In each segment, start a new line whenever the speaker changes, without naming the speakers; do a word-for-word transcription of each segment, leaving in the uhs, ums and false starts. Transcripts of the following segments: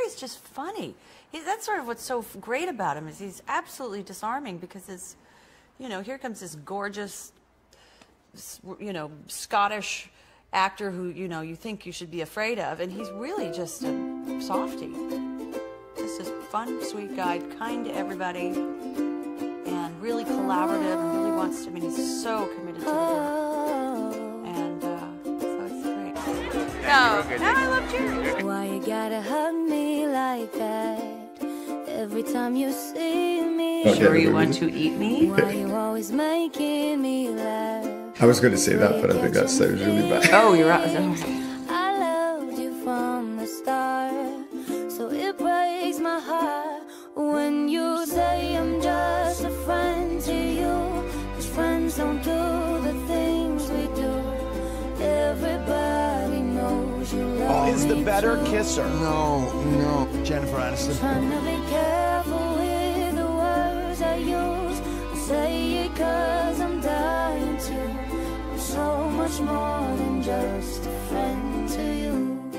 Jerry's just funny. He, that's sort of what's so great about him, is he's absolutely disarming, because it's, you know, here comes this gorgeous, you know, Scottish actor who, you know, you think you should be afraid of, and he's really just a softie. Just this fun, sweet guy, kind to everybody, and really collaborative, and really wants to, I mean, he's so committed to the work. And uh, so it's great. No, no, I love Jerry.
Why you gotta hug me like that every time you see me?
Okay,
Sure you want to eat me?
Why you always making me laugh?
I was going to say that, but I think that sounds really bad.
Oh, you're right.
I loved you from the start, so it breaks my heart when you say I'm just a friend to you. 'Cause friends don't do the things we do. Everybody knows you love
Is the
me
better
too.
kisser? No, no. Jennifer Aniston.
Trying to be careful with the words I use. I say it 'cause I'm dying to. I'm so much more than just a friend to you.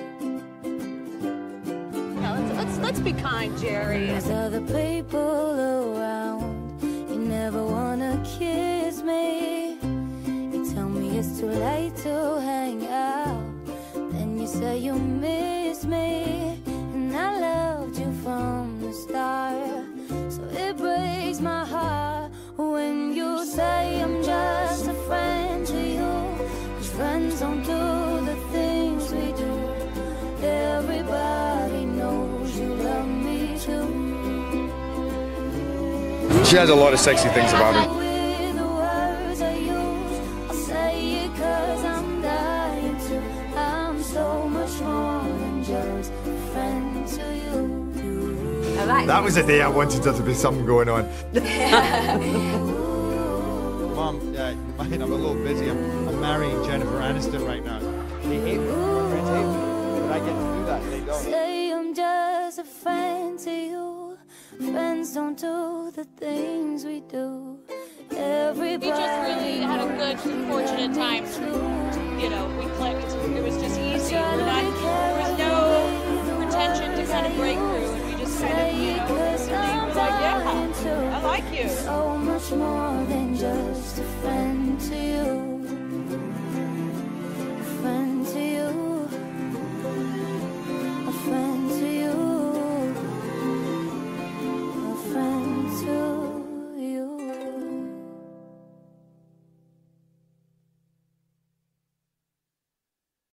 Yeah, let's, let's, let's be kind, Jerry.
There's other people around. You never wanna kiss me. You tell me it's too late to hang out. Then you say you miss me. And I loved you from the start, so it breaks my heart when you say I'm just a friend to you. 'Cause friends don't do the things we do. Everybody knows you love me too.
She has a lot of sexy things about her.
With the words I use, I'll say it 'cause I'm dying to. I'm so much more than just a friend to you.
I like
That was the day I wanted there to be something going on.
Mom, yeah, you mind, I'm a little busy. I'm, I'm marrying Jennifer Aniston right now. They hate me. My friends hate me. But I get to do that. They don't.
Say I'm just a friend to you. Friends don't do the things we do. Everybody
We just really had a good, fortunate time. You know, we